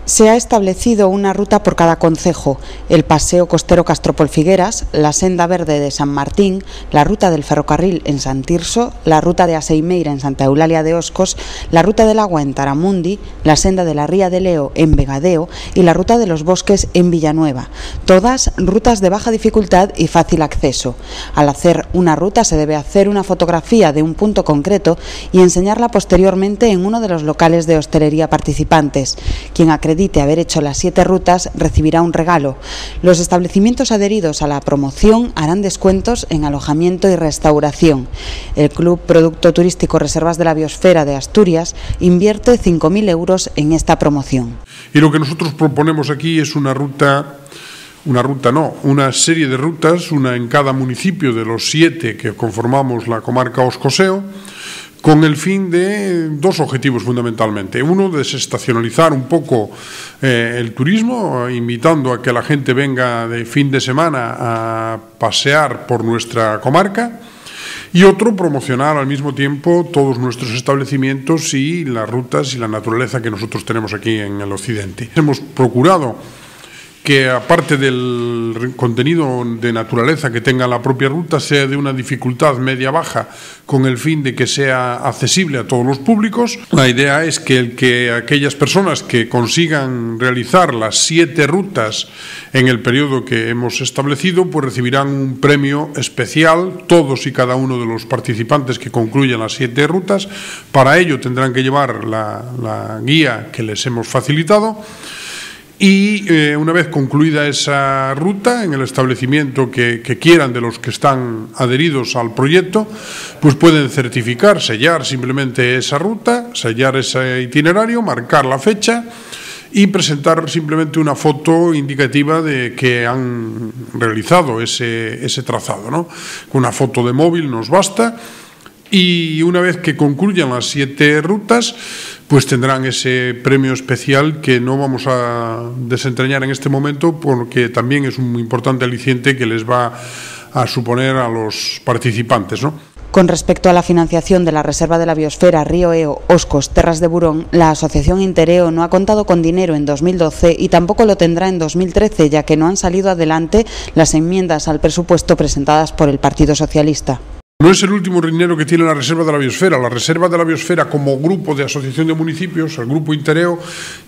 Se ha establecido una ruta por cada concejo: el Paseo Costero Castropol-Figueras, la Senda Verde de San Martín, la Ruta del Ferrocarril en San Tirso, la Ruta de Aseimeira en Santa Eulalia de Oscos, la Ruta del Agua en Taramundi, la Senda de la Ría de Leo en Vegadeo y la Ruta de los Bosques en Villanueva. Todas rutas de baja dificultad y fácil acceso. Al hacer una ruta se debe hacer una fotografía de un punto concreto y enseñarla posteriormente en uno de los locales de hostelería participantes. Quien acredite haber hecho las 7 rutas recibirá un regalo. Los establecimientos adheridos a la promoción harán descuentos en alojamiento y restauración. El Club Producto Turístico Reservas de la Biosfera de Asturias invierte 5.000 euros en esta promoción. Y lo que nosotros proponemos aquí es una serie de rutas, una en cada municipio de los 7 que conformamos la comarca Oscoseo, con el fin de 2 objetivos fundamentalmente. Uno, desestacionalizar un poco el turismo, invitando a que la gente venga de fin de semana a pasear por nuestra comarca. Y otro, promocionar al mismo tiempo todos nuestros establecimientos y las rutas y la naturaleza que nosotros tenemos aquí en el occidente. Hemos procurado que, aparte del contenido de naturaleza que tenga la propia ruta, sea de una dificultad media-baja, con el fin de que sea accesible a todos los públicos. La idea es que aquellas personas que consigan realizar las 7 rutas en el periodo que hemos establecido, pues recibirán un premio especial, todos y cada uno de los participantes que concluyan las 7 rutas. Para ello tendrán que llevar la guía que les hemos facilitado. Y una vez concluida esa ruta, en el establecimiento que quieran de los que están adheridos al proyecto, pues pueden certificar, sellar simplemente esa ruta, sellar ese itinerario, marcar la fecha y presentar simplemente una foto indicativa de que han realizado ese trazado, ¿no? Con una foto de móvil nos basta. Y una vez que concluyan las 7 rutas, pues tendrán ese premio especial que no vamos a desentrañar en este momento, porque también es un importante aliciente que les va a suponer a los participantes, ¿no? Con respecto a la financiación de la Reserva de la Biosfera Río Eo, Oscos, Terras de Burón, la Asociación Intereo no ha contado con dinero en 2012 y tampoco lo tendrá en 2013, ya que no han salido adelante las enmiendas al presupuesto presentadas por el Partido Socialista. No es el último dinero que tiene la Reserva de la Biosfera. La Reserva de la Biosfera, como grupo de asociación de municipios, el Grupo Intereo,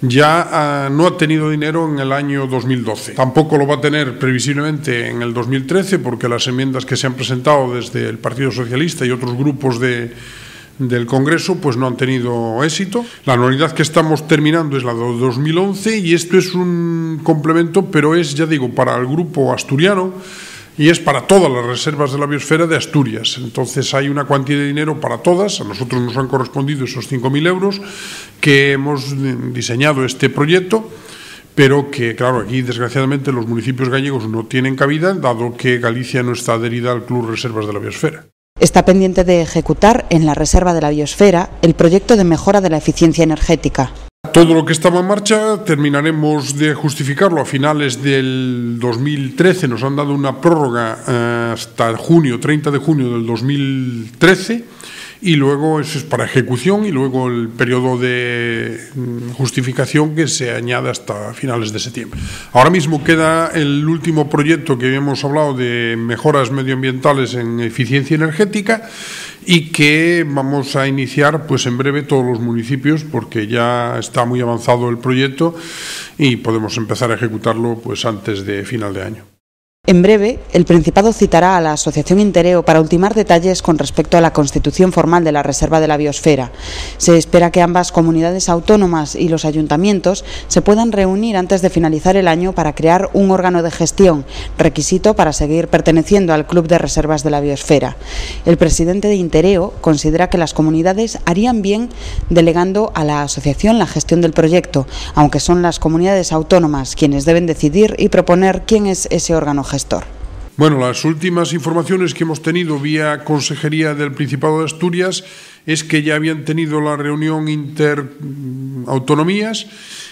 ya no ha tenido dinero en el año 2012. Tampoco lo va a tener previsiblemente en el 2013, porque las enmiendas que se han presentado desde el Partido Socialista y otros grupos del Congreso pues no han tenido éxito. La anualidad que estamos terminando es la de 2011 y esto es un complemento, pero es, ya digo, para el grupo asturiano, y es para todas las reservas de la biosfera de Asturias. Entonces hay una cuantía de dinero para todas. A nosotros nos han correspondido esos 5.000 euros que hemos diseñado este proyecto, pero que, claro, aquí desgraciadamente los municipios gallegos no tienen cabida, dado que Galicia no está adherida al Club Reservas de la Biosfera. Está pendiente de ejecutar en la Reserva de la Biosfera el proyecto de mejora de la eficiencia energética. Todo lo que estaba en marcha terminaremos de justificarlo a finales del 2013. Nos han dado una prórroga hasta junio, 30 de junio del 2013, y luego eso es para ejecución, y luego el periodo de justificación que se añade hasta finales de septiembre. Ahora mismo queda el último proyecto que habíamos hablado de mejoras medioambientales en eficiencia energética, y que vamos a iniciar pues en breve todos los municipios, porque ya está muy avanzado el proyecto y podemos empezar a ejecutarlo pues antes de final de año. En breve, el Principado citará a la Asociación Intereo para ultimar detalles con respecto a la constitución formal de la Reserva de la Biosfera. Se espera que ambas comunidades autónomas y los ayuntamientos se puedan reunir antes de finalizar el año para crear un órgano de gestión, requisito para seguir perteneciendo al Club de Reservas de la Biosfera. El presidente de Intereo considera que las comunidades harían bien delegando a la asociación la gestión del proyecto, aunque son las comunidades autónomas quienes deben decidir y proponer quién es ese órgano gestor. Bueno, las últimas informaciones que hemos tenido vía Consejería del Principado de Asturias es que ya habían tenido la reunión interautonomías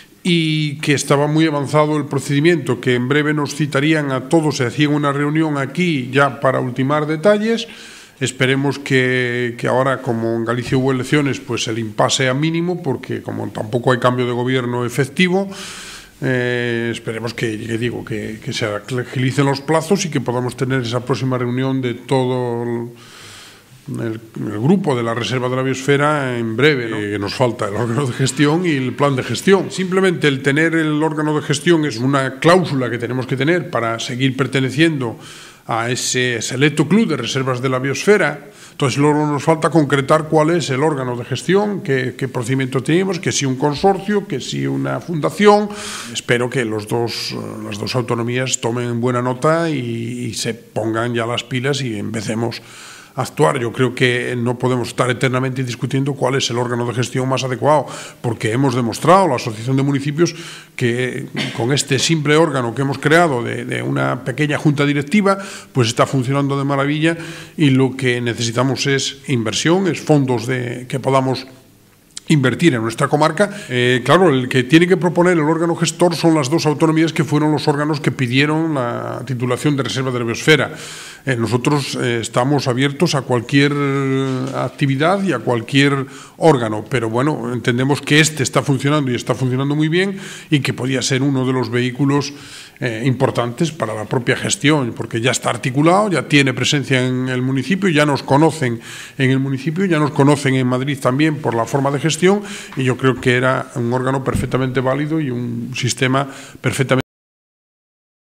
y que estaba muy avanzado el procedimiento, que en breve nos citarían a todos, se hacía una reunión aquí ya para ultimar detalles. Esperemos que ahora, como en Galicia hubo elecciones, pues el impasse sea mínimo, porque como tampoco hay cambio de gobierno efectivo, esperemos que se agilicen los plazos y que podamos tener esa próxima reunión de todo el grupo de la Reserva de la Biosfera en breve, ¿no? Que nos falta el órgano de gestión y el plan de gestión. Simplemente el tener el órgano de gestión es una cláusula que tenemos que tener para seguir perteneciendo a ese selecto club de reservas de la biosfera. Entonces luego nos falta concretar cuál es el órgano de gestión, qué procedimiento tenemos, que si un consorcio, que si una fundación. Espero que las dos autonomías tomen buena nota y se pongan ya las pilas y empecemos a actuar. Yo creo que no podemos estar eternamente discutiendo cuál es el órgano de gestión más adecuado, porque hemos demostrado, la Asociación de Municipios, que con este simple órgano que hemos creado de una pequeña junta directiva, pues está funcionando de maravilla, y lo que necesitamos es inversión, es fondos que podamos invertir en nuestra comarca. Claro, el que tiene que proponer el órgano gestor son las dos autonomías que fueron los órganos que pidieron la titulación de reserva de la biosfera. Nosotros estamos abiertos a cualquier actividad y a cualquier órgano, pero bueno, entendemos que este está funcionando y está funcionando muy bien, y que podía ser uno de los vehículos importantes para la propia gestión, porque ya está articulado, ya tiene presencia en el municipio, ya nos conocen en el municipio, ya nos conocen en Madrid también por la forma de gestión, y yo creo que era un órgano perfectamente válido y un sistema perfectamente